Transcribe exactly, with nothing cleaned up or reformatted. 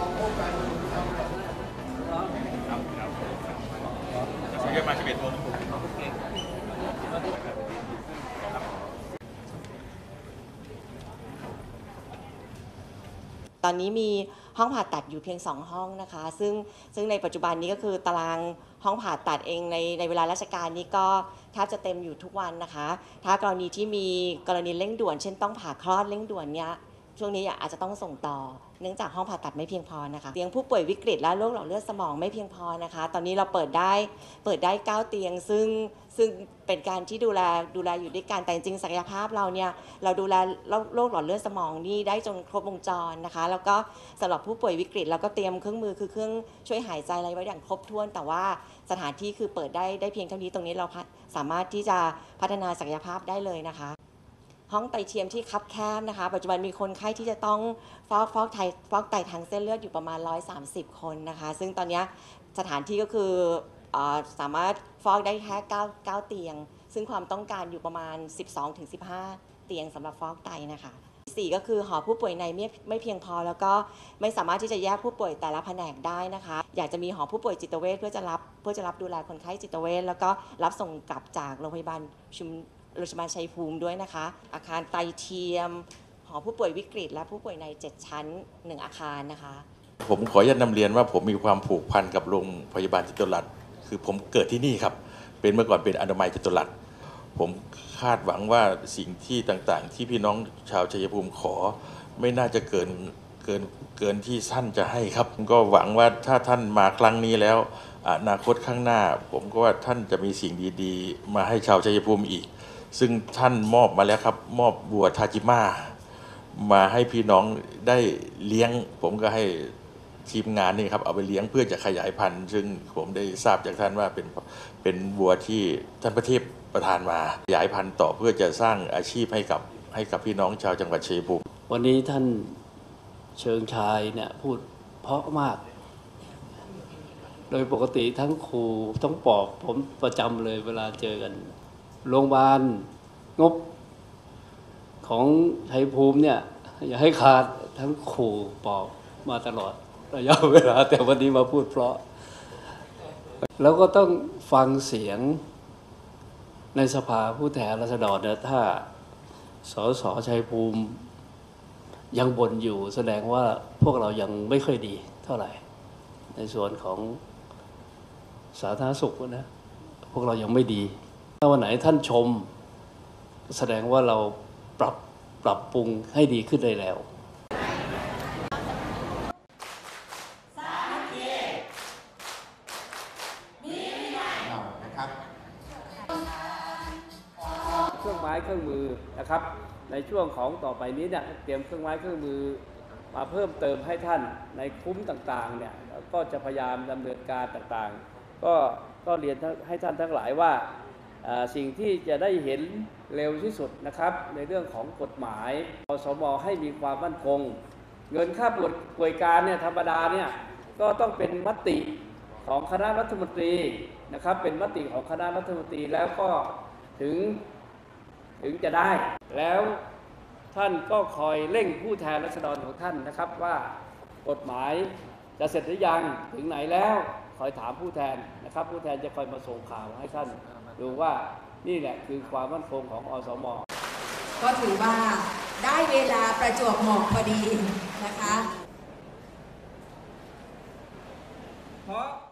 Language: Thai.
เยอะมาสิบเอ็ดโมงตอนนี้มีห้องผ่าตัดอยู่เพียงสองห้องนะคะซึ่งซึ่งในปัจจุบันนี้ก็คือตารางห้องผ่าตัดเองในในเวลาราชการนี้ก็แทบจะเต็มอยู่ทุกวันนะคะถ้ากรณีที่มีกรณีเร่งด่วนเช่นต้องผ่าคลอดเร่งด่วนเนี้ยช่วงนี้อาจจะต้องส่งต่อเนื่องจากห้องผ่าตัดไม่เพียงพอนะคะเตียงผู้ป่วยวิกฤตและโรคหลอดเลือดสมองไม่เพียงพอนะคะตอนนี้เราเปิดได้เปิดได้เก้าเตียงซึ่งซึ่งเป็นการที่ดูแลดูแลอยู่ด้วยกันแต่จริงศักยภาพเราเนี่ยเราดูแลโรคหลอดเลือดสมองนี่ได้จนครบวงจรนะคะแล้วก็สำหรับผู้ป่วยวิกฤตเราก็เตรียมเครื่องมือคือเครื่องช่วยหายใจอะไรไว้อย่างครบถ้วนแต่ว่าสถานที่คือเปิดได้ได้เพียงเท่านี้ตรงนี้เราสามารถที่จะพัฒนาศักยภาพได้เลยนะคะห้องไตเทียมที่คับแคบนะคะปัจจุบันมีคนไข้ที่จะต้องฟอกฟอกไตฟอกไตทางเส้นเลือดอยู่ประมาณหนึ่งร้อยสามสิบคนนะคะซึ่งตอนนี้สถานที่ก็คือสามารถฟอกได้แค่เก้า เก้าเตียงซึ่งความต้องการอยู่ประมาณ สิบสองถึงสิบห้า เตียงสำหรับฟอกไตนะคะสี่ก็คือหอผู้ป่วยในไม่ไม่เพียงพอแล้วก็ไม่สามารถที่จะแยกผู้ป่วยแต่ละแผนกได้นะคะอยากจะมีหอผู้ป่วยจิตเวชเพื่อจะรับเพื่อจะรับดูแลคนไข้จิตเวชแล้วก็รับส่งกลับจากโรงพยาบาลชุมโรงพยาบาลชัยภูมิด้วยนะคะอาคารไตเทียมหอผู้ป่วยวิกฤตและผู้ป่วยในเจ็ดชั้นหนึ่งอาคารนะคะผมขออนุญาตนำเรียนว่าผมมีความผูกพันกับโรงพยาบาลจตุรัสคือผมเกิดที่นี่ครับเป็นเมื่อก่อนเป็นอนามัยจตุรัสผมคาดหวังว่าสิ่งที่ต่างๆที่พี่น้องชาวชัยภูมิขอไม่น่าจะเกินเกินเกินที่ท่านจะให้ครับก็หวังว่าถ้าท่านมาครั้งนี้แล้วอนาคตข้างหน้าผมก็ว่าท่านจะมีสิ่งดีๆมาให้ชาวชัยภูมิอีกซึ่งท่านมอบมาแล้วครับมอบบัวทาจิมามาให้พี่น้องได้เลี้ยงผมก็ให้ทีมงานนี่ครับเอาไปเลี้ยงเพื่อจะขยายพันธุ์ซึ่งผมได้ทราบจากท่านว่าเป็นเป็นบัวที่ท่านพระเทพประทานมาขยายพันธุ์ต่อเพื่อจะสร้างอาชีพให้กับให้กับพี่น้องชาวจังหวัดชัยภูมิวันนี้ท่านเชิงชายเนี่ยพูดเพราะมากโดยปกติทั้งครูทั้งปอกผมประจำเลยเวลาเจอกันโรงพยาบาลงบของชัยภูมิเนี่ยอย่าให้ขาดทั้งครูปอกมาตลอดระยะเวลาแต่วันนี้มาพูดเพราะแล้วก็ต้องฟังเสียงในสภาผู้แทนราษฎรเนี่ยถ้าสสชัยภูมิยังบ่นอยู่แสดงว่าพวกเรายังไม่ค่อยดีเท่าไหร่ในส่วนของสาธารณสุขนะพวกเรายังไม่ดีถ้าวันไหนท่านชมแสดงว่าเราปรับปรับปรุงให้ดีขึ้นได้แล้วเครื่องไม้เครื่องมือนะครับในช่วงของต่อไปนี้เนี่ยเตรียมเครื่องไม้เครื่องมือมาเพิ่มเติมให้ท่านในคุ้มต่างๆเนี่ยก็จะพยายามดำเนินการต่างๆก็ก็เรียนให้ท่านทั้งหลายว่าสิ่งที่จะได้เห็นเร็วที่สุดนะครับในเรื่องของกฎหมายอสม.ให้มีความมั่นคงเงินค่าป่วยการเนี่ยธรรมดาเนี่ยก็ต้องเป็นมติของคณะรัฐมนตรีนะครับเป็นมติของคณะรัฐมนตรีแล้วก็ถึงถึงจะได้แล้วท่านก็คอยเร่งผู้แทนราษฎรของท่านนะครับว่ากฎหมายจะเสร็จหรือยังถึงไหนแล้วคอยถามผู้แทนนะครับผู้แทนจะคอยมาส่งข่าวให้ท่านดูว่านี่แหละคือความมั่นคงของอสม. ก็ถือว่าได้เวลาประจวบเหมาะพอดีนะคะเพราะ